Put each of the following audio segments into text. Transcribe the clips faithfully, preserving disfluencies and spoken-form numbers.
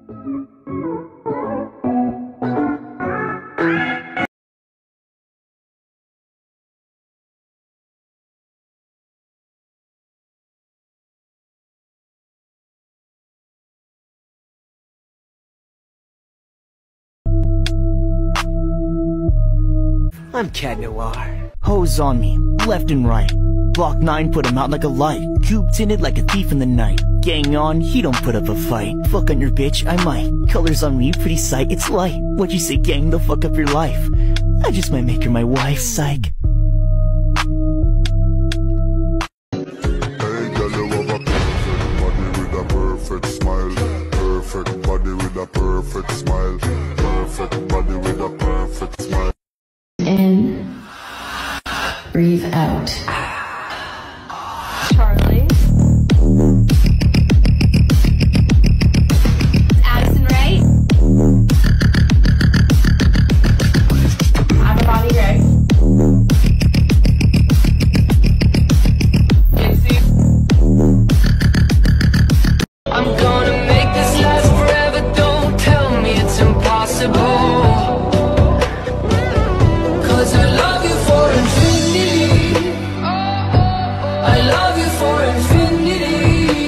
I'm Cat Noir. Hoes on me, left and right. Block nine, put him out like a light. Cube tinted like a thief in the night. Gang on, he don't put up a fight. Fuck on your bitch, I might. Colors on me, pretty sight, it's light. What you say, gang, they'll fuck up your life. I just might make her my wife, psych. Hey, girl, you have a perfect body with a perfect smile. Perfect body with a perfect smile. Perfect body with a perfect smile. In, breathe out. Charlie. Addison, right? I have a body, right? Dixie. I'm gonna make this last forever. Don't tell me it's impossible. I love you for infinity. I love you for infinity.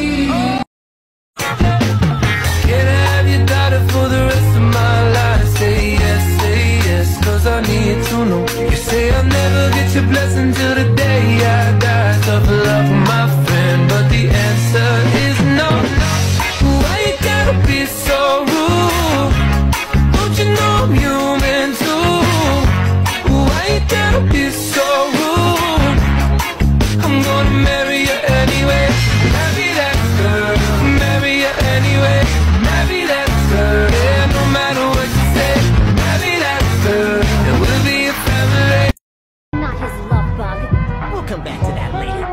Can I have your daughter for the rest of my life? Say yes, say yes, cause I need to know. You say I'll never get your blessing till the day I die. Tough love for my friend, but the answer is no. Why you gotta be so rude? Don't you know I'm human too? Why you gotta be so rude? I'm gonna marry you anyway. Marry that girl. Marry you anyway. Marry that girl. Yeah, no matter what you say. Marry that girl. And we'll be a family. Not his love bug. We'll come back to that later.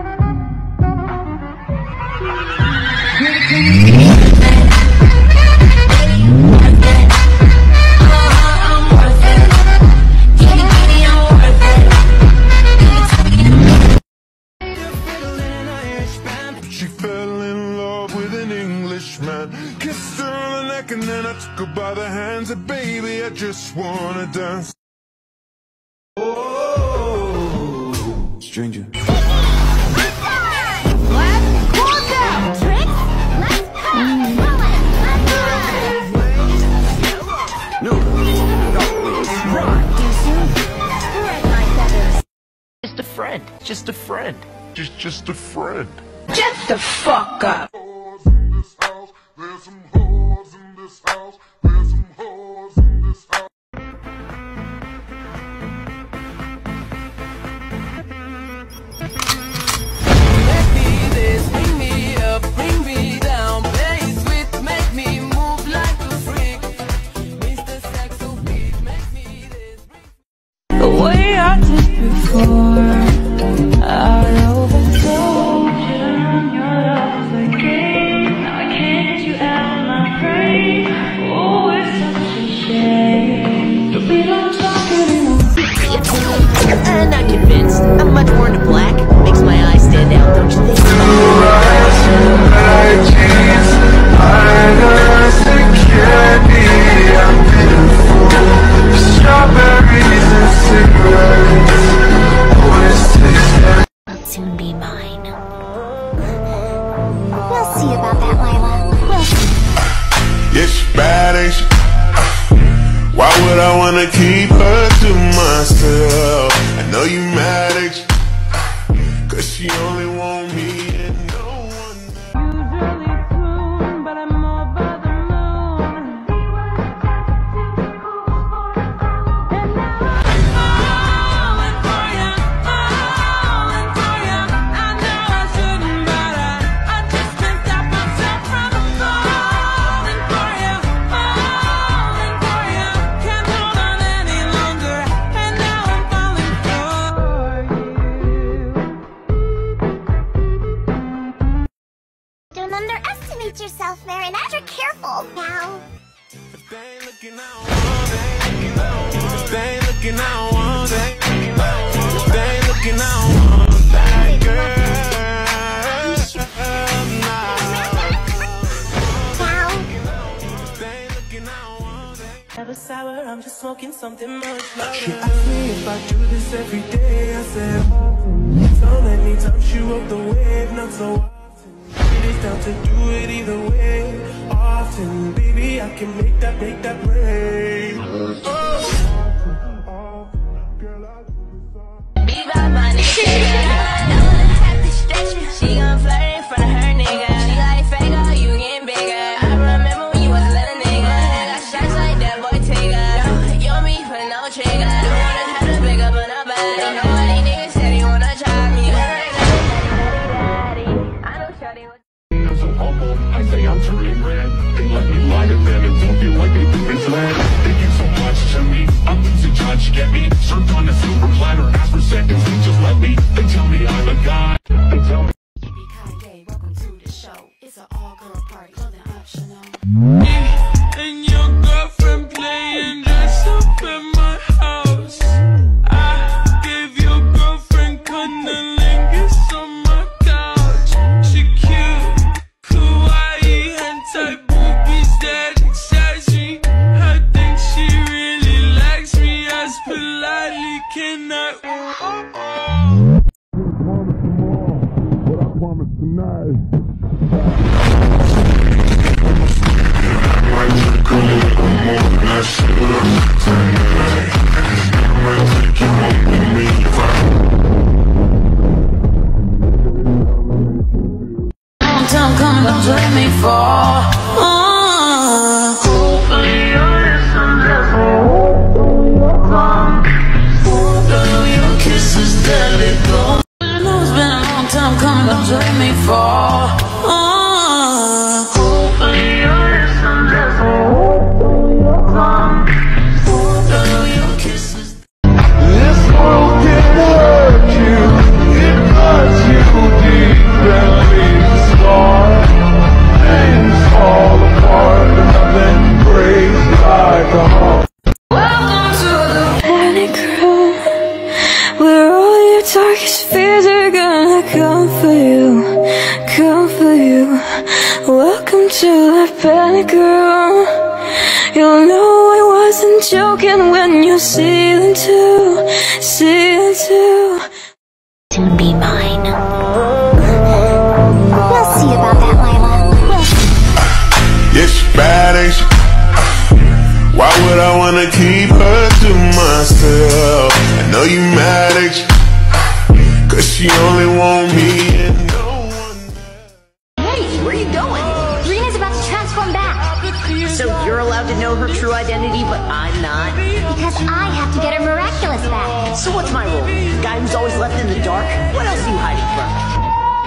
She fell in love with an Englishman. Kissed her on the neck and then I took her by the hands. And baby, I just wanna dance. Oh, stranger. No, no, run. Just a friend, just a friend. Just, just a friend. Shut the fuck up. Whores in this house. There's some whores in this house. There's some whores in this house. Make me this, bring me up, bring me down. Play sweet, make me move like a freak. Mister Sexo Beat, make me this. The way I did before, I overtold you. Your love's a game. Now I can't get you out of my brain. Oh, it's such a shame. But we don't talk anymore. I'm not convinced. I'm much more into black. Makes my eyes stand out, don't you think? Will soon be mine. We'll see about that, Lila. We'll see. Yeah, she bad, ain't she? Why would I wanna keep her to myself? I know you mad, ain't you? Cause she only want me and no one else. Usually soon, but I'm over the moon. And now I'm falling for you, falling for you. I know I shouldn't, but I, I just can't stop myself from falling for you, falling for you. Can't hold on any longer, and now I'm falling for you. Don't underestimate yourself, Marinette. Careful now. If they ain't looking out one day, if they ain't looking out one day, if they ain't looking out one day, girl, Now. if they ain't a sour, I'm just smoking something much louder. She asked me if I do this every day, I said often. So many times she rode the wave, not so often. It is down to do it either way, often. Baby, I can make that, make that rain. Oh. Be by my nigga, she gon' flirt in front of her nigga. She like fake, oh, you getting bigger. I remember when you was a little nigga. Got shots like that boy Tigger. You don't be for no trigger. Don't wanna have to pick up on nobody. Nobody niggas said he wanna try me. I know shawty was I'm so humble, I say I'm turning red. They let me lie to them and don't feel like they've been misled. Thank you so much to me, I'm losing touch, get me served on a silver platter, ask for seconds, they just let me. They tell me I'm a god, they tell me Welcome to the show. It's an all-girl party, clothing optional. And your girlfriend playing dress up in my house. I gave your girlfriend cunnilingus on my couch. She cute, kawaii, and type boobies that excite me. I think she really likes me as politely can I. Long time coming, don't let me fall. Uh, Hopefully you'll listen to your kisses that let go. I know it's been a long time coming, don't let me fall. Uh, Hopefully you'll listen to your kisses. This world can hurt you, it cuts you deep and leaves a scar. Things fall apart, but nothing breaks like a heart. Welcome to the panic room, where all your darkest fears are gonna come for you, come for you. Welcome to the panic room. You'll know I wasn't joking when you see them too, see them too. To be mine. We'll see about that, Lila. We'll see. Yeah, she bad, ain't she? Why would I wanna keep her to myself? I know you mad, ain't you? Cause she only want me and no one else. Hey, where are you going? Rena's about to transform back. So you're allowed to know her true identity, but I'm not? Because I have to get her miraculous back. So what's my role? The guy who's always left in the dark? What else are you hiding from?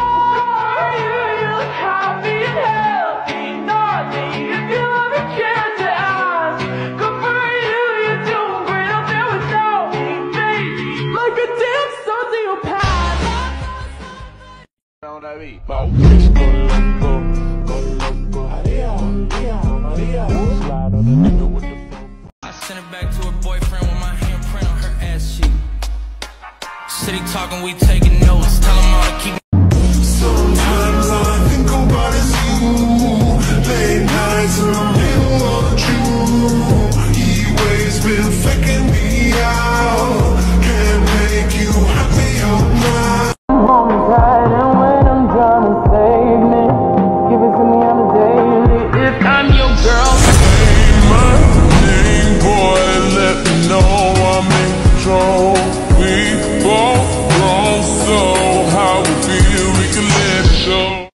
I sent it back to her boyfriend with my handprint on her ass cheek. City talking, we taking notes. Tell him all to keep. Sometimes all I think about is you. Late nights in the middle of the June. He always been faking me out. Can't make you happy all night. Home tight, and when I'm trying to save me, give it to me on the daily. If I'm your girl, Say my name, boy, let me know I'm in control. We both grown, so how we feel, we can let it show.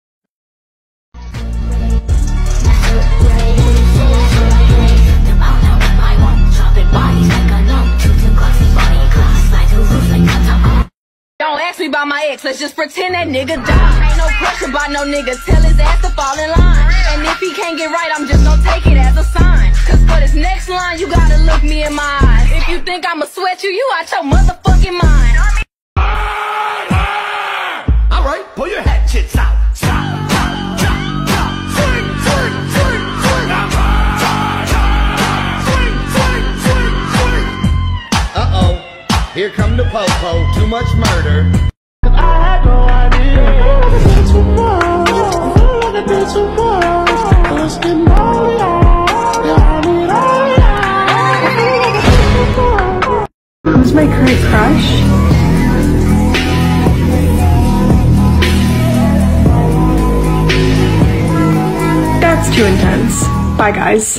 Don't ask me about my ex, let's just pretend that nigga died. Ain't no pressure by no nigga, tell his ass to fall in line. And if he can't get right, I'm just gonna take it as a sign. Cause for this next line, you gotta look me in my eyes. If you think I'ma sweat you, you out your motherfucking mind. Alright, pull your hatchets out. Uh-oh, here come the po-po, too much murder. I had no idea. I did too much. I did too much. Let's get money out. Yeah, I need all Who's my current crush? That's too intense. Bye, guys.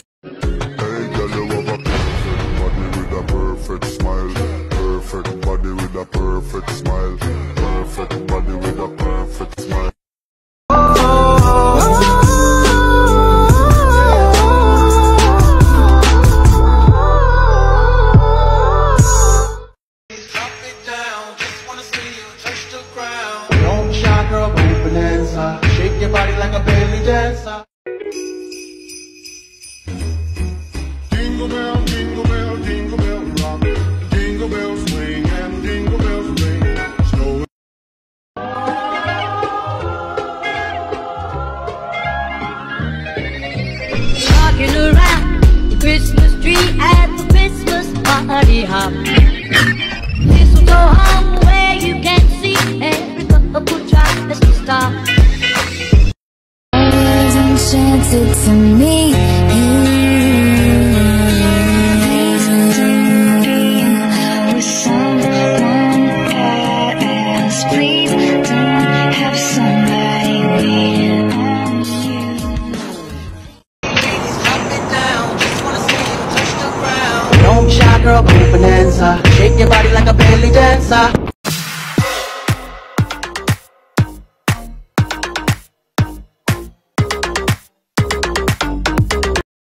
Perfect smile, perfect body with a perfect smile, perfect body with a perfect smile. Don't shy, girl, go bonanza. Shake your body like a belly dancer. Jingle bell, jingle bell, jingle bell rock. Jingle bells swing and jingle bells ring. Snow. Walking around the Christmas tree at the Christmas party hop. Mistletoe hung where you can see every couple tries to stop. Always enchanted to meet you. With someone else, please don't have somebody waiting on you. Don't shy, girl, go bonanza. Shake your body like a belly dancer.